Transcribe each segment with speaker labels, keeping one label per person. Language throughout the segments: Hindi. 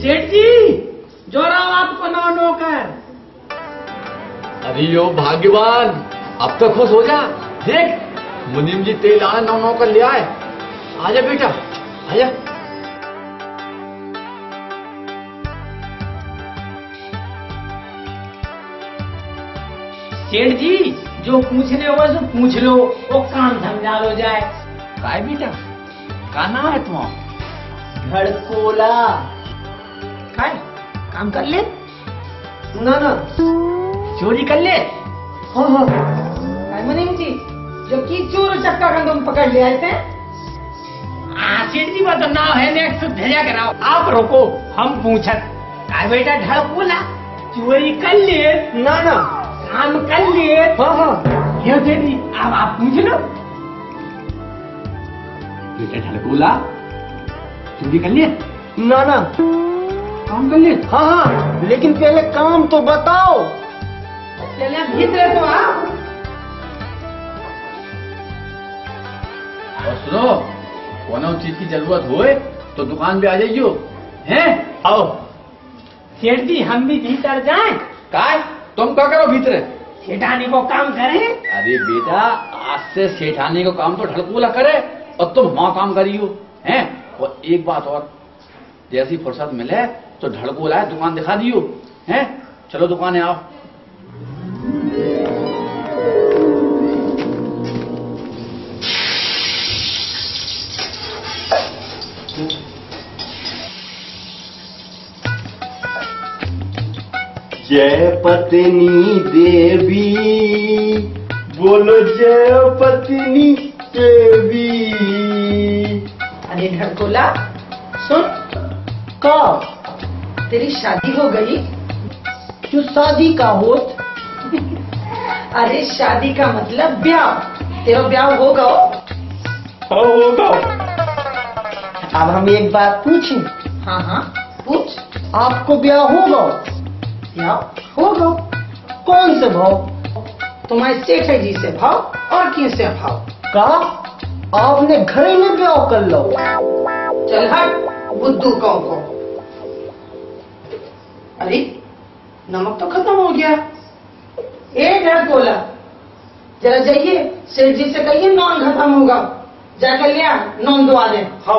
Speaker 1: सेठ जी जोरावत को नो नौकर।
Speaker 2: अरे यो भाग्यवान, अब तो खुश हो जा। देख मुनीम जी तेल आए नौ नौकर ले आए। आजा बेटा आजा।
Speaker 1: सेठ जी जो पूछने हो सो पूछ लो, वो काम समझा लो जाए।
Speaker 2: काय बेटा का नाम है तुम्हारा?
Speaker 1: धड़कोला। काय काम कर ले
Speaker 3: ना ना
Speaker 1: चोरी कर ले।
Speaker 3: हाँ हाँ
Speaker 1: मुनीम जी जो की चोर चक्का का तुम पकड़ ले आए थे। सेठ जी वो तो नाव है नेक्स्ट भेजा कराओ। आप रोको हम पूछत काय बेटा धड़कोला चोरी कर ले।
Speaker 3: ना ना
Speaker 1: काम कर लिए।
Speaker 3: हाँ हाँ
Speaker 1: ये सेठ जी अब आप पूछ लो।
Speaker 2: बेटा धड़कोला चोरी कर लिए?
Speaker 3: ना ना
Speaker 2: काम कर लिए?
Speaker 3: हाँ हाँ लेकिन पहले काम तो बताओ।
Speaker 1: चले भीतर तो आओ।
Speaker 2: और सुनो कोनो चीज की जरूरत होए तो दुकान पे आ जाइयो हैं।
Speaker 1: आओ सेठ जी हम भी भीतर जाएं।
Speaker 2: काय तुम क्या करो भीतर?
Speaker 1: सेठानी को काम करें।
Speaker 2: अरे बेटा आज से सेठानी को काम तो ढड़कोला करे और तुम वहां काम करियो हैं। और एक बात और, जैसी फुर्सत मिले तो ढड़कोला है दुकान दिखा दियो हैं। चलो दुकाने आओ।
Speaker 3: जय पत्नी देवी बोलो, जय पत्नी देवी।
Speaker 4: अरे धड़कोला सुन,
Speaker 3: का
Speaker 4: तेरी शादी हो गई।
Speaker 3: जो शादी का होत?
Speaker 4: अरे शादी का मतलब ब्याह। तेरा ब्याह होगा।
Speaker 3: होगा। अब हम एक बात पूछें?
Speaker 4: हाँ हाँ पूछ।
Speaker 3: आपको ब्याह होगा?
Speaker 4: ब्याह होगा।
Speaker 3: कौन से भाव?
Speaker 4: तुम्हारे सेठ जी से भाव और किससे भाव?
Speaker 3: का आपने घर ही में ब्याह कर लो।
Speaker 4: चल हट बुद्धू कौ को। अरे नमक तो खत्म हो गया। ए धड़कोला जरा जाइए सेठ जी से कहिए नॉन खत्म होगा। जाकर लिया नॉन दवा दे।
Speaker 3: हाँ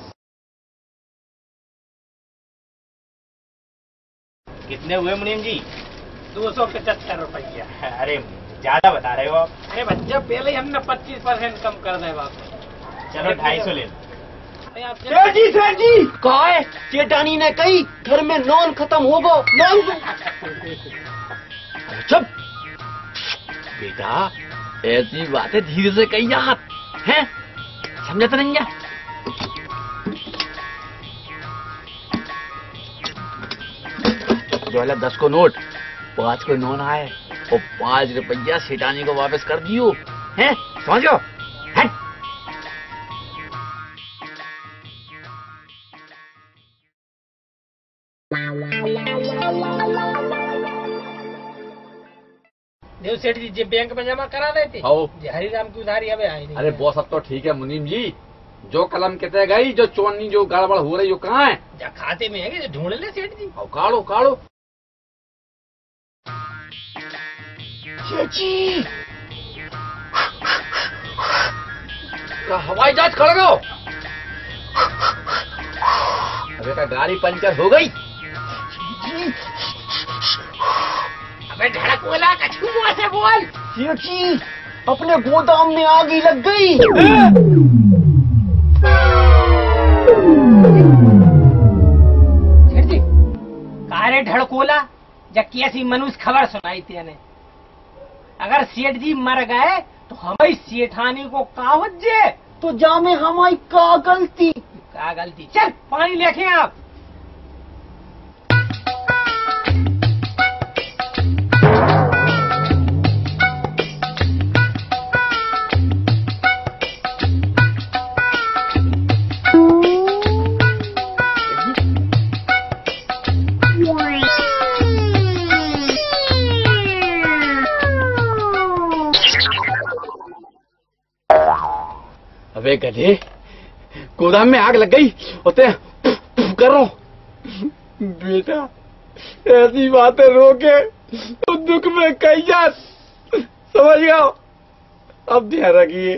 Speaker 5: कितने हुए मुनीम जी?
Speaker 1: 275 रुपया।
Speaker 5: अरे ज्यादा बता रहे हो आप।
Speaker 1: अरे बच्चा पहले ही हमने 25% कम कर दे बाप।
Speaker 5: चलो 250 ले लो।
Speaker 3: सेठ जी कहा है? सेठानी ने कही घर में नॉन खत्म होगा। नॉन
Speaker 2: चुप बेटा, ऐसी बातें धीरे से कही यार हैं, समझते नहीं है? जो है 10 को नोट 5 को नोन आए और 5 रुपया सेठानी को वापस कर दियो हैं, समझो? हैं?
Speaker 1: देव सेठ जी जे बैंक में जमा करा देते हरिराम की उधारी हमें आई नहीं।
Speaker 2: अरे बॉस अब तो ठीक है मुनीम जी, जो कलम कहते गई जो चोनी जो गड़बड़ हो रही, जो कहाँ है?
Speaker 1: जा खाते में है ढूंढ ले सेठ जी।
Speaker 2: काढ़ो काढ़ो।
Speaker 3: जी
Speaker 2: हवाई जहाज खड़ गयो। अबे का गाड़ी पंचर हो गई।
Speaker 1: अबे धड़कोला कछु मुंह से बोल।
Speaker 3: सेठ जी अपने गोदाम में आग ही लग गई।
Speaker 1: सेठ जी कारे धड़कोला जा कैसी मनुष्य खबर सुनाई तेने। अगर सेठ जी मर गए तो हमारी सेठानी को कावजे
Speaker 3: तो जामे हमारी का गलती?
Speaker 1: क्या गलती? चल पानी लेके आप।
Speaker 2: अबे गधे, गोदाम में आग लग गई और ते कर रहा हूं।
Speaker 3: बेटा ऐसी बातें रोके तो दुख में कई जात, समझ गया? अब ध्यान रखिए।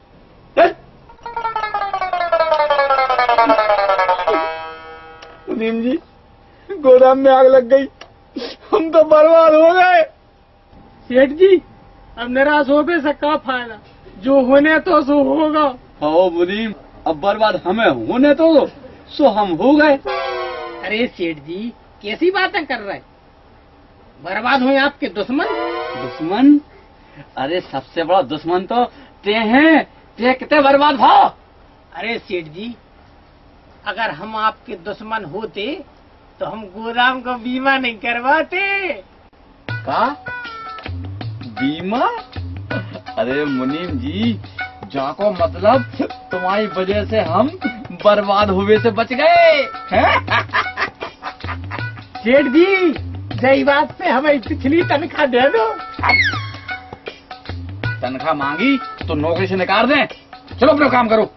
Speaker 3: मुनीम जी, गोदाम में आग लग गई, हम तो बर्बाद हो गए।
Speaker 1: सेठ जी, अब निराश हो गए से क्या फायदा, जो होने तो सो होगा।
Speaker 2: हाँ मुनीम, अब बर्बाद हमें होने तो सो हम हो गए।
Speaker 1: अरे सेठ जी, कैसी बातें कर रहे, बर्बाद हुए आपके दुश्मन।
Speaker 2: दुश्मन? अरे सबसे बड़ा दुश्मन तो ते हैं, ते कितने बर्बाद हो।
Speaker 1: अरे सेठ जी, अगर हम आपके दुश्मन होते तो हम गोदाम का बीमा नहीं करवाते।
Speaker 2: का बीमा? अरे मुनीम जी, जाको मतलब तुम्हारी वजह से हम बर्बाद हुए से बच गए।
Speaker 1: सेठ जी, सही बात पे हमें पिछली तनख्वाह दे दो।
Speaker 2: तनख्वाह मांगी तो नौकरी से निकाल दें। चलो अपना काम करो।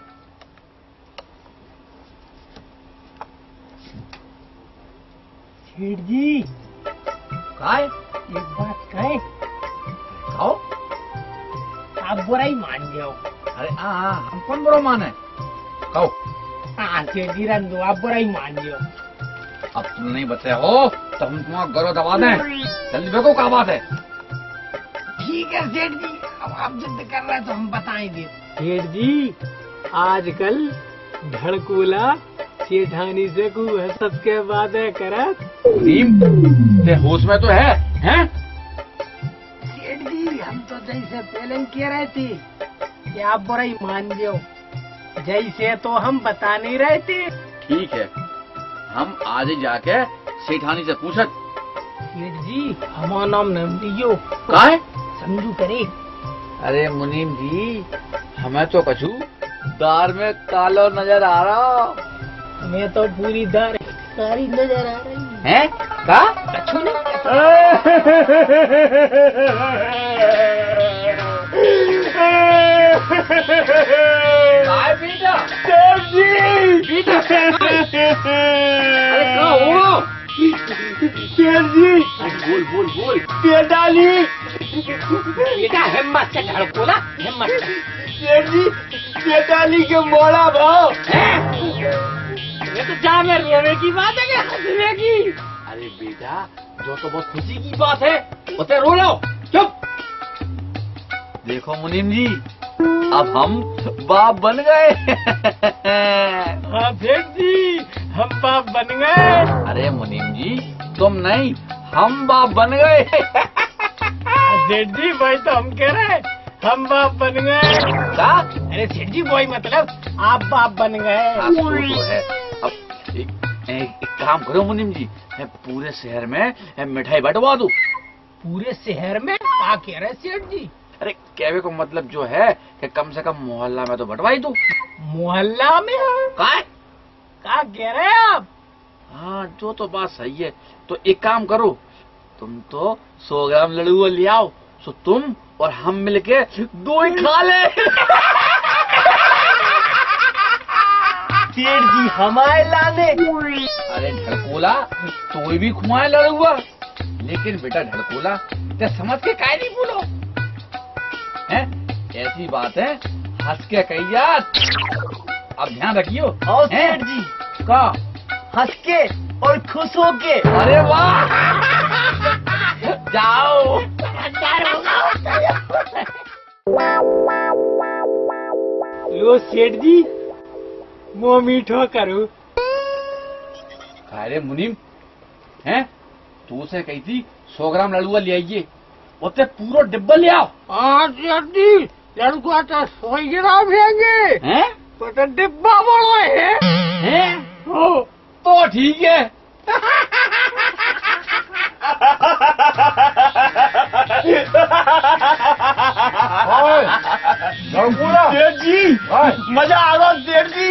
Speaker 1: सेठ जी,
Speaker 2: काय
Speaker 1: एक बात कहे,
Speaker 2: खाओ।
Speaker 1: आप बुराई मान जाओ।
Speaker 2: अरे हाँ, हम कौन बुरा माने, खाओ।
Speaker 1: हाँ सेठ जी, रन दो, आप बुराई मान जाओ।
Speaker 2: अब तुम नहीं बचे हो तो हम तुम्हारा गौरव दबा दें। जल्दी देखो क्या बात है।
Speaker 1: ठीक है सेठ जी, अब आप जिद कर रहे हैं तो हम बताएंगे। सेठ जी, आजकल धड़कूला सेठानी से खूब हंसत के बातें करत।
Speaker 2: मुनीम, ते होश में तो है, हैं?
Speaker 1: सेठ जी, हम तो जैसे पहले ही कह रहे थे कि आप बुराई मान जाओ, जैसे तो हम बता नहीं रहे थे।
Speaker 2: ठीक है, हम आज ही जाके सेठानी से पूछत।
Speaker 1: सेठ जी, हमारा नाम न लियो,
Speaker 2: काय
Speaker 1: समझू करे।
Speaker 2: अरे मुनीम जी, हमें तो कछु दार में कालो नजर आ रहा।
Speaker 1: हमें तो पूरी दार कारी नजर आ रही
Speaker 2: है। का
Speaker 1: कछु नहीं।
Speaker 2: बेटा
Speaker 3: सेठ जी,
Speaker 2: अरे क्या हो?
Speaker 3: सेठ जी,
Speaker 2: बोल बोल बोल।
Speaker 3: सेठानी।
Speaker 1: बेटा हिम्मत से धड़कोला, हिम्मत से।
Speaker 3: सेठ जी, सेठानी के मोड़ा भाव।
Speaker 1: ये तो जा में रोने की बात है कि हंसने की।
Speaker 2: अरे बेटा, जो तो बहुत खुशी की बात है, उसे रो लो। चुप। देखो मुनीम जी, अब हम बाप बन गए।
Speaker 1: हाँ सेठ जी, हम बाप बन गए।
Speaker 2: अरे मुनीम जी, तुम नहीं, हम बाप बन गए।
Speaker 1: सेठ जी, वही तो हम कह रहे हैं, हम बाप बन गए।
Speaker 2: क्या?
Speaker 1: अरे सेठ जी, वही मतलब आप बाप बन गए।
Speaker 2: आपको तो है। अब एक काम करो मुनीम जी, मैं पूरे शहर में मिठाई बंटवा दूं।
Speaker 1: पूरे शहर में क्या कह रहे सेठ जी?
Speaker 2: अरे कहने को मतलब जो है कि कम से कम मोहल्ला में तो बंटवाई दूं।
Speaker 1: मोहल्ला में? क्या कह रहे हैं आप?
Speaker 2: हाँ, जो तो बात सही है। तो एक काम करो, तुम तो 100 ग्राम लड्डू ले आओ, तो तुम और हम मिलके 2 ही खा ले।
Speaker 3: सेठ जी, हमारे लाने।
Speaker 2: अरे ढड़कोला, तो भी खुआए लड़ुआ, लेकिन बेटा ढड़कोला, ते समझ के काहे नहीं बोलो, हैं? ऐसी बात है, हंस के कही यार। अब ध्यान रखियो।
Speaker 3: और सेठ जी,
Speaker 2: का
Speaker 3: हंस के और खुश हो के।
Speaker 2: अरे वाह, जाओ।
Speaker 1: लो सेठ जी, मुँह मीठो करो।
Speaker 2: अरे मुनीम, हैं? तू उसे कही थी 100 ग्राम लड़ुआ ले आइए, उसे पूरा डिब्बा ले आओ।
Speaker 1: हाँ सेठ जी, लड़का तो 100 ग्राम लेंगे,
Speaker 2: हैं?
Speaker 1: तो डिब्बा बड़ा है।
Speaker 2: हैं? तो ठीक है।
Speaker 3: सेठ जी, मजा आ रहा सेठ जी।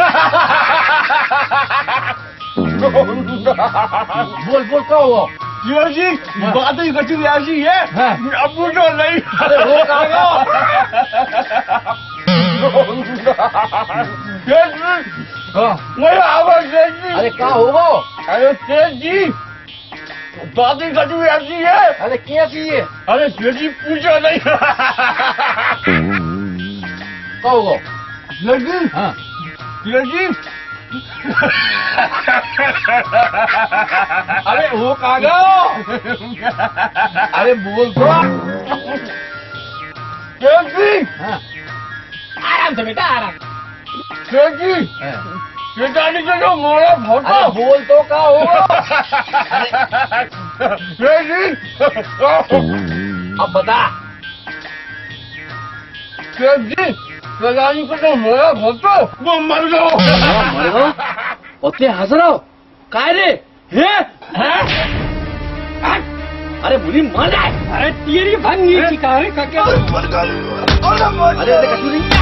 Speaker 2: बोल बोल, क्या हुआ?
Speaker 3: सेठ जी, बात ही कच्ची ऐसी है, अब तो नहीं।
Speaker 2: अरे रो कहाँ
Speaker 3: सेठ जी, मैं आवाज सेठ जी।
Speaker 2: अरे क्या होगा?
Speaker 3: अरे सेठ जी दादी कटू ऐसी है।
Speaker 2: अरे कैसी है?
Speaker 3: अरे सेठ जी पूछो नहीं।
Speaker 2: क्या होगा?
Speaker 3: सेठ जी
Speaker 2: हाँ
Speaker 3: सेठ जी अरे वो कागा।
Speaker 2: अरे बोल तो।
Speaker 3: सेठ जी
Speaker 2: हाँ
Speaker 1: आराम से बेटा आराम।
Speaker 3: सेठ जी सेठानी का जो मोड़ा
Speaker 2: अरे
Speaker 3: फोटो।
Speaker 2: बोल तो क्या होगा?
Speaker 3: सेठ जी
Speaker 2: अब बता।
Speaker 3: सेठ जी सेठानी का जो मोड़ा फोटो वो मर गयो।
Speaker 2: मर गयो? और हंस रहा हो काय रे? हैं? अरे मुनी मर जाए।
Speaker 1: अरे तेरी भंगी चिकारे का क्या?
Speaker 2: अरे ऐसे कछु नहीं।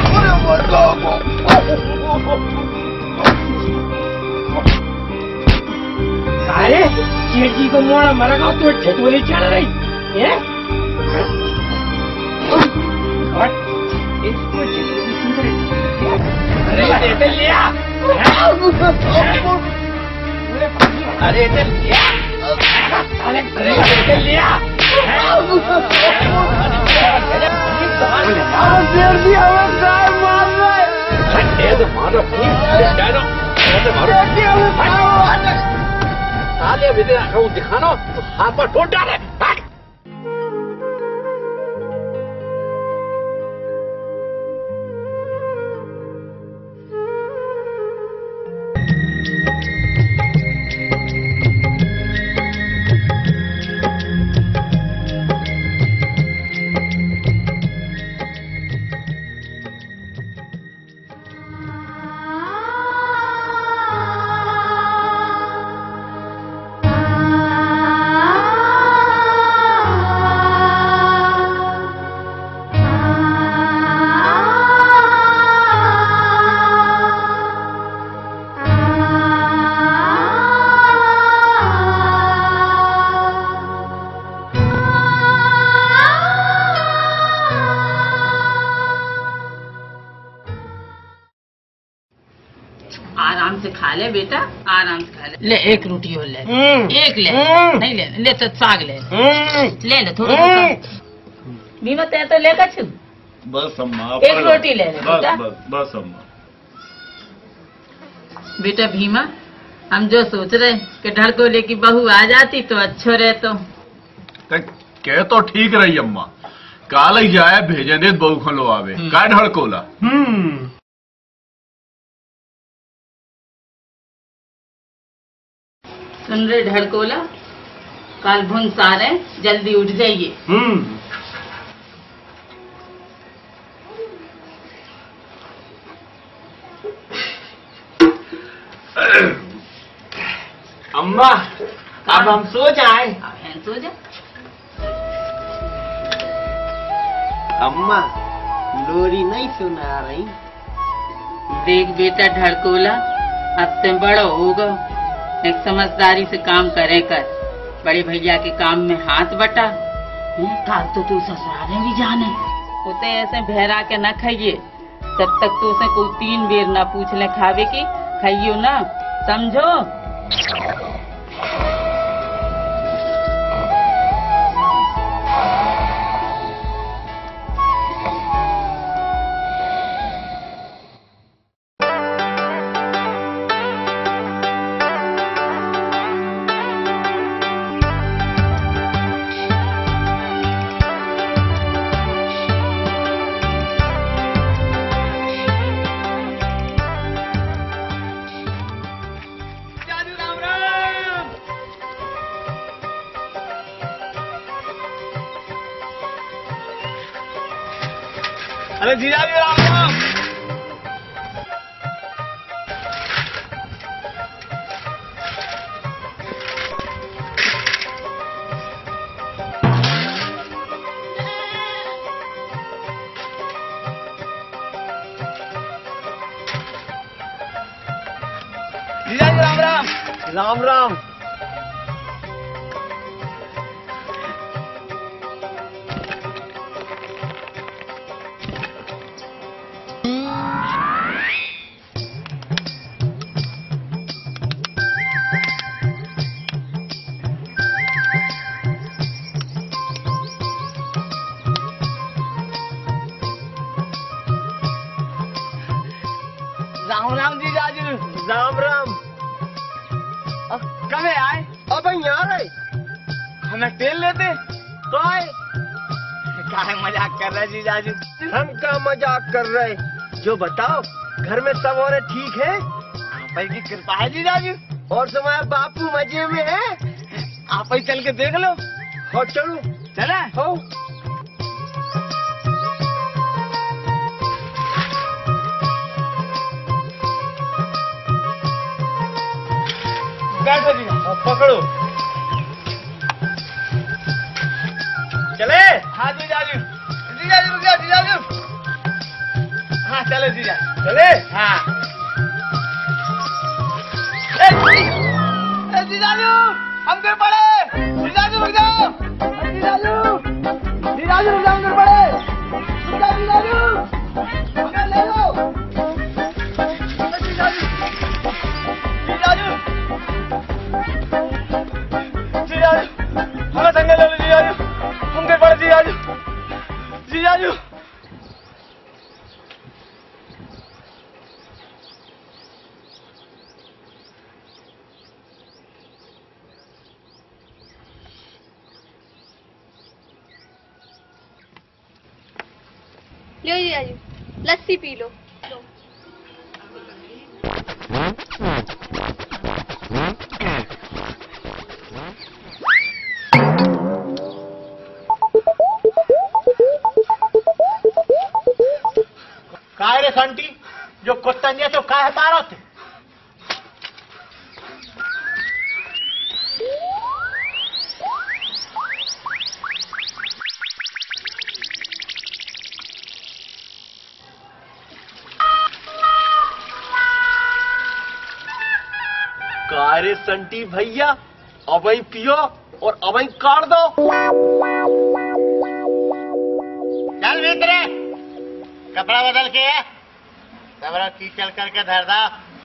Speaker 1: अरे सेठ जी को मोड़ा मरेगा तो ठेठोली चढ़ रही है। इसको ठेठोली सुन रही। अरे इधर लिया।
Speaker 2: अरे इधर लिया।
Speaker 1: अरे इधर लिया।
Speaker 3: सेठ जी हमें गाय मार रहे।
Speaker 2: ये तो मारो साले बेटे आंखों दिखाना तो हाथ पर ठोक डाले।
Speaker 4: आराम से खा ले बेटा, आराम से खा ले। ले एक रोटी और ले। एक ले। नहीं ले ले तो साग ले ले थोड़ा बीमा तय तो लेगा छु।
Speaker 3: बस अम्मा
Speaker 4: एक रोटी ले ले बेटा।
Speaker 3: बस अम्मा।
Speaker 4: बेटा भीमा, हम जो सोच रहे कि ढड़कोले की बहू आ जाती तो अच्छो रहतो।
Speaker 3: कह तो ठीक रही अम्मा, काल ही जाए भेजे दे बहू खलो आवे का ढड़कोला।
Speaker 4: सुन रहे ढड़कोला, काल भुन सारे जल्दी उठ जाइए।
Speaker 1: अम्मा अब हम सो जाए।
Speaker 4: अब सो जा।
Speaker 1: अम्मा लोरी नहीं सुना रही।
Speaker 4: देख बेटा ढड़कोला, अब से बड़ो होगा, एक समझदारी से काम करे कर। बड़े भैया के काम में हाथ बटा। काल तो तू ससुराले भी जाने उसे ऐसे बहरा के न खाइए जब तक तो उसे कोई 3 बेर न पूछ ले खावे की खाइयो ना, समझो।
Speaker 3: अरे जीजा जी राम राम। जीजा जी राम राम। राम राम। कब आए? अब यहाँ रहे, हमें तेल लेते तो आए। क्या मजाक कर रहे जीजाजी? हम का मजाक कर रहे? जो बताओ, घर में सब और ठीक है? आप की कृपा है जीजाजी। और तुम्हारा बापू मजे में है? आप ही चल के देख लो। हो चलो, चला हो। बैठो जी, पकड़ो। चले? हाँ जीजाजी। जीजाजी रुक जाओ, जीजाजी। हाँ चले जीजाजी। चले? हाँ। जीजाजू, हम गिर पड़े। जीजाजू रुक जाओ। जीजाजू, जीजाजू रुक जाओ, हम गिर पड़े। रुक जाओ जीजाजू, हमें ले लो। जीजाजू, जीजाजू, जीजाजू, हमें संग ले लो जीजाजू, हम गिर पड़े जीजाजू, जीजाजू।
Speaker 6: लो जीजाजी, लस्सी पी लो।
Speaker 3: काय रे संटी, जो कुत्ता नहीं है तो काय हतारो थे? काय रे संटी भैया, अब ही पियो और अब ही काट दो।
Speaker 5: चल भीतर, कपड़ा बदल के सबरा कीचल करके धर दा।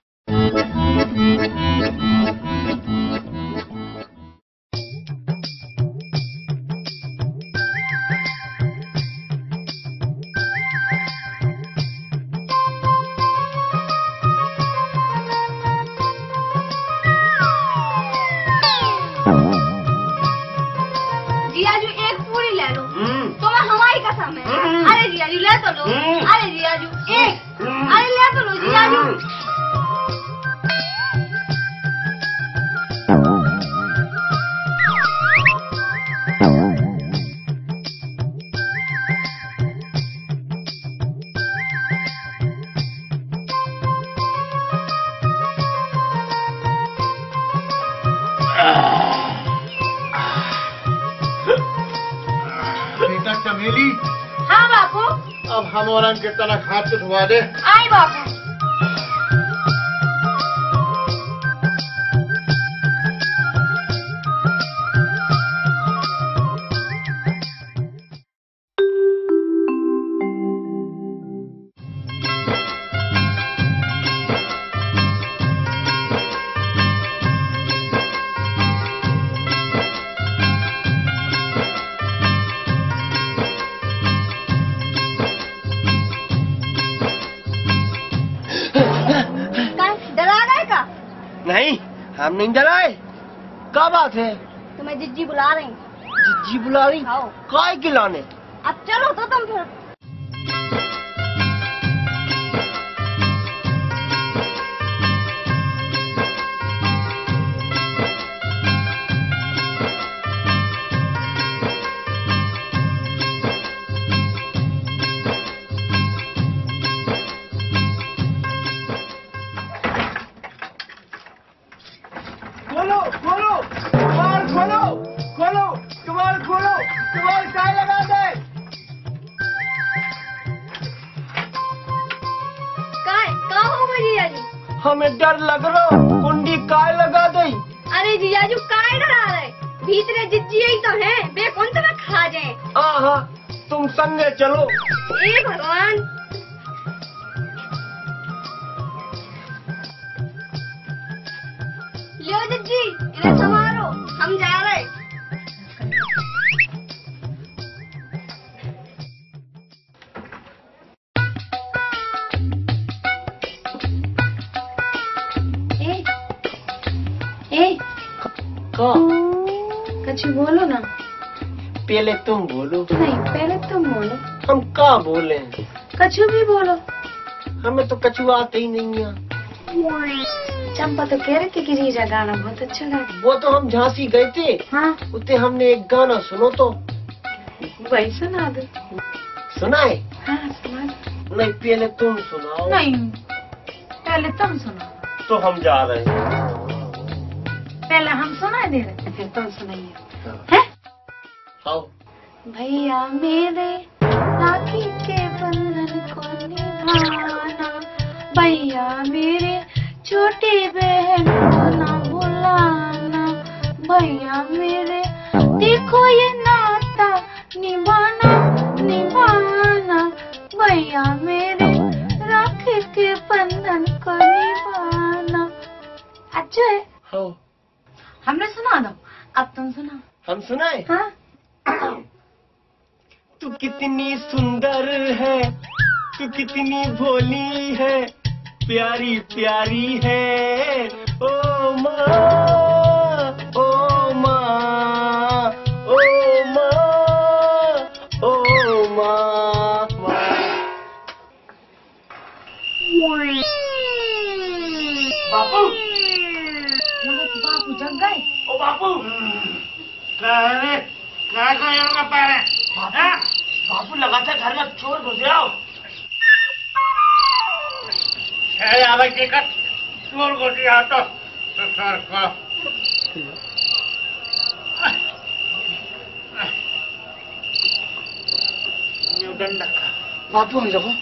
Speaker 6: जीजाजू एक पूरी ले लो, तो मैं हमारी कसम है। अरे जीजाजू ले तो लो। अरे जीजाजू एक, अरे ले तो लो जीजाजू।
Speaker 3: चमेली,
Speaker 6: हाँ बापू।
Speaker 3: अब हम और के तनक हाथ से धुआ दे।
Speaker 6: आई बापू। डरा गए का?
Speaker 3: नहीं, हम नहीं डराए। क्या बात है?
Speaker 6: तुम्हें जिज्जी बुला रही।
Speaker 3: जिज्जी बुला रही?
Speaker 6: आओ।
Speaker 3: काय खिलाने?
Speaker 6: अब चलो तो तुम फिर।
Speaker 3: खोलो, खोलो, कबाड़ खोलो, खोलो, कबाड़ खोलो, कबाड़ काय लगा दे?
Speaker 6: कहाँ हो गई जीजाजी?
Speaker 3: हमें डर लग रहा, कुंडी काय लगा दे?
Speaker 6: अरे जीजाजू काय डरा रहे? भीतरे जिज्जी यही तो है, बे कौन तुम्हें खा जाए।
Speaker 3: हाँ, तुम संगे चलो।
Speaker 6: ए भगवान। लो जिज्जी, इन्हें संभालो, हम जा रहे। ए
Speaker 3: का
Speaker 6: कछु बोलो ना।
Speaker 3: पहले तुम बोलो।
Speaker 6: नहीं पहले तुम बोलो।
Speaker 3: हम का बोले?
Speaker 6: कछु भी बोलो।
Speaker 3: हमें तो कछु आते ही नहीं है।
Speaker 6: चंपा तो कह रही थी कि रीजा गाना बहुत अच्छा गाती।
Speaker 3: वो तो हम झांसी गए थे।
Speaker 6: हाँ
Speaker 3: उतने हमने एक गाना सुनो तो।
Speaker 6: वही सुना दो।
Speaker 3: सुनाए?
Speaker 6: हाँ सुना दो।
Speaker 3: नहीं पहले तुम सुनाओ।
Speaker 6: नहीं पहले तुम सुनाओ।
Speaker 3: तो हम जा रहे हैं।
Speaker 6: पहले हम सुनाई दे रहे थे फिर तुम सुनाइए। हैं?
Speaker 3: आओ।
Speaker 6: भैया मेरे राखी के बंधन को निभाना, भैया मेरे छोटी बहन को ना भुलाना, भैया मेरे देखो ये नाता निभाना निभाना, भैया मेरे राखी के बंधन को निभाना। अच्छा है।
Speaker 3: हाँ।
Speaker 6: हमने सुना दो अब तुम सुना।
Speaker 3: हम सुनाए?
Speaker 6: हाँ।
Speaker 3: तू कितनी सुंदर है, तू कितनी भोली है, प्यारी प्यारी है ओ माँ ओ माँ ओ माँ ओ माँ। बापू
Speaker 6: बापू जग गए।
Speaker 3: ओ बापू बापू लगा था घर में चोर घुस गया।
Speaker 5: चोर घुस गया तो सर का
Speaker 3: बापू हम देखो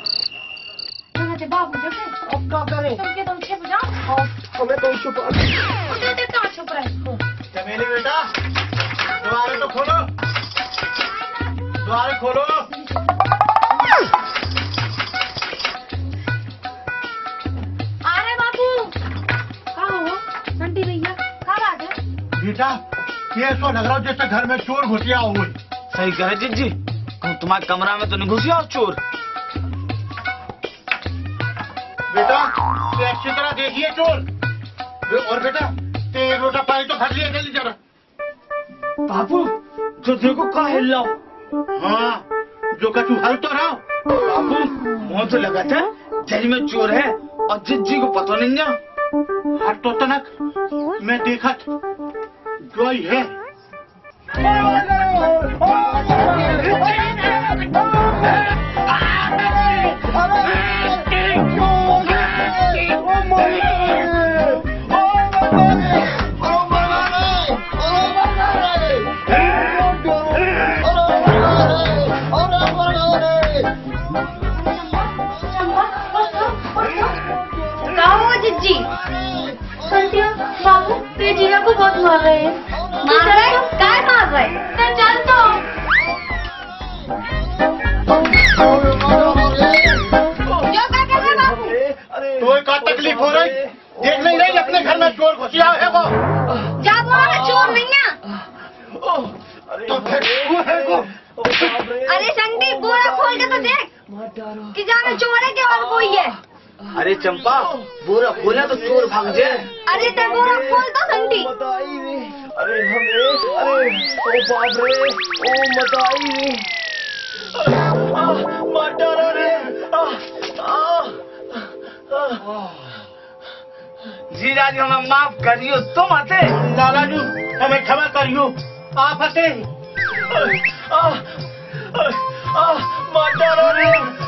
Speaker 6: बाबू जग गए।
Speaker 3: अब क्या करें?
Speaker 6: तुम छिप जाओ।
Speaker 3: हमें तो छुपा
Speaker 6: कहाँ छुप रहे?
Speaker 5: चमेली बेटा द्वारे तो खोलो, द्वारे खोलो।
Speaker 6: अरे बाबू कहाँ हो? घंटी भैया कहाँ बात है?
Speaker 5: बेटा ये सो लग रहा हो जैसे घर में चोर घुसिया हुए।
Speaker 3: सही कहे जिज्जी, तुम्हारे कमरा में तो नहीं घुसिया चोर।
Speaker 5: बेटा तो अच्छी तरह देखिए चोर। और बेटा ते रोटा पानी तो भर लिया जल्दी जरा।
Speaker 3: बापू जो देखो कहाँ हिल रहा हो।
Speaker 5: हाँ जो कछु हल तो रहा।
Speaker 3: बापू मुँह तो लगा था जेल में चोर है और जिज्जी को पता नहीं ना।
Speaker 5: हाथ तो तनक मैं देखा जो ही है।
Speaker 6: जिज्जी बाबू ये जीजा को बहुत मार रहे हैं। मार रहे? काय मार रहे? तो चल तो। जो क्या कर रहे बाबू?
Speaker 5: तो क्या तकलीफ हो रही? देख नहीं रही अपने घर में चोर घुसिया है वो।
Speaker 6: जा बोला चोर नहीं है।
Speaker 5: तो फिर वो है को।
Speaker 6: अरे संटी बोरा खोल के तो देख कि जाने चोर है कि और कोई है।
Speaker 3: अरे चंपा बोरा खोला तो चोर भाग जाए।
Speaker 6: अरे तो बोरा खोल तो संटी।
Speaker 3: अरे हमें अरे ओ बाप रे ओ मताई रे मटारा रे जीजा जी हमें माफ करियो। तुम हते
Speaker 5: लालाजू हमें क्षमा करियो। आप हते
Speaker 3: मटारा रे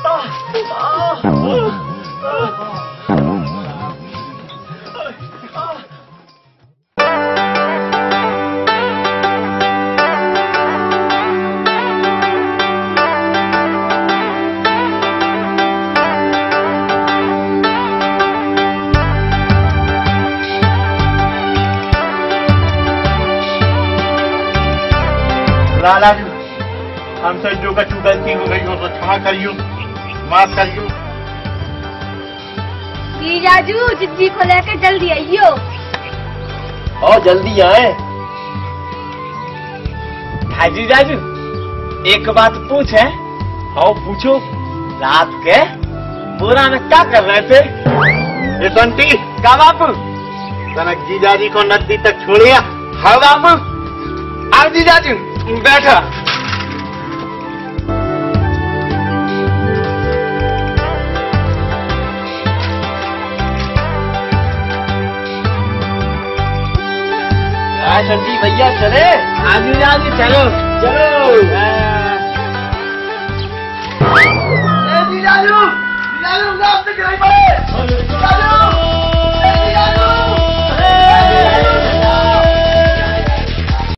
Speaker 5: लालाजू हमसे जो कछु गलती हो गई हो तो क्षमा करियो, माफ करियो।
Speaker 6: जीजाजू जिज्जी को लेकर जल्दी आइयो।
Speaker 3: और जल्दी आए। हाँ जीजाजू एक बात पूछे? हाँ पूछो। रात के बोरा में क्या कर रहे थे?
Speaker 5: ये बंटी
Speaker 3: का बापू
Speaker 5: तनक जीजाजी को नदी तक छोड़िया।
Speaker 3: हाँ बाबू, आओ जीजाजी बैठो।
Speaker 2: सच्ची भैया चले।
Speaker 3: हाँ जीजाजी चलो चलो।